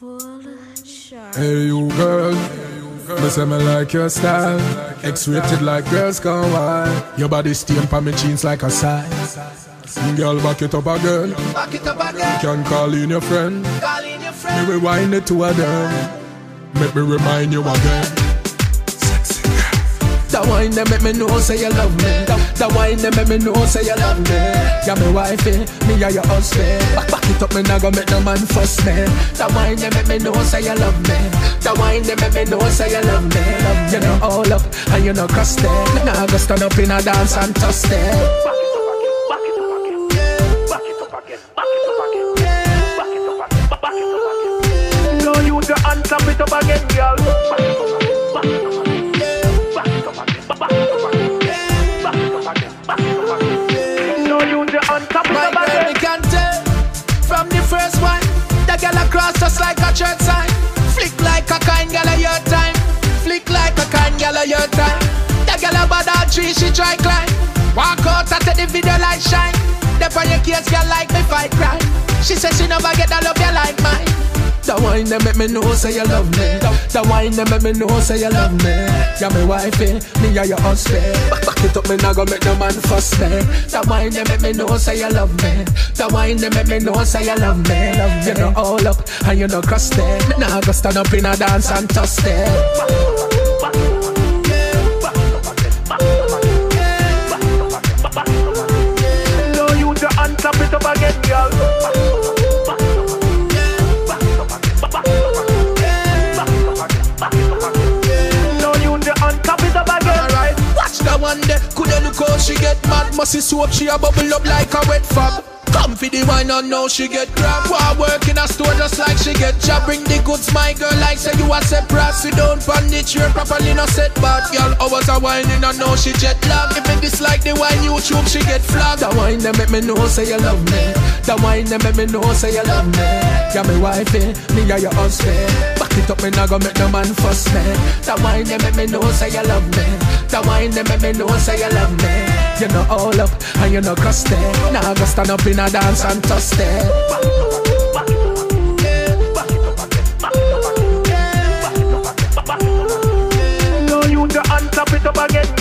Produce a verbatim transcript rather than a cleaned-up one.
Hey you girl, me say me like your style. X-rated like girls gone wild. Your body stain pa me jeans like a sign. Girl, back it up again. Back it up again. You can call in your friend. Call in your friend. Me rewind it to a them. Make me remind you again. Sexy girl. That wine that make me know say you love me. That wine that make me know say you love me. You're my wifey, me are your husband. Back, back it up, me nah go make no man fuss me. That wine that make me know say you love me. That wine that make me know say you love me. You know all up and you know cross there. Me nah go stand up in a dance and toss there. Back it up again, back it up again, back it up again, back it up again, back it up again, back it up again. No use your hand, tap it up again, girl. Back it up again, back it up again. My girl, me can tell from the first one, the girl across just like a church sign. Flick like a kind girl of your time. Flick like a kind girl of your time. The girl about that tree, she try climb. Walk out and take the video like shine. Dep on your case, girl like me fight crime. She says she never get that love you like mine. The wine that make me know say you love me. The wine that make me know say you love me. You're my wifey, me are your husband. Back, back it up, me nah go make no man fuss me. The wine that make me know say you love me. The wine that make me know say you love me. You know all up and you know cross there. Me nah go stand up in a dance and toss there. No use your hand, tap it up again, girl. The one day, coulda look how she get mad. Musty soap, she a bubble up like a wet fab. Come for the wine and now she get grab. While work in a store just like she get job. Bring the goods, my girl, like say you a separate. Sit down from the chair, properly no set back. Girl, hours a whining and now she jet lag. If it dislike the wine, YouTube, she get flagged. The wine that make me know say you love me. The wine that make me know say you love me. You're my wifey, me are your husband. Back it up, me nah go make no man fuss me. The wine that make me know say you love me. The wine that make me know say you love me. You know all up and you know cross there. Now go stand up in a dance and toss there. No use your hand, tap it up again.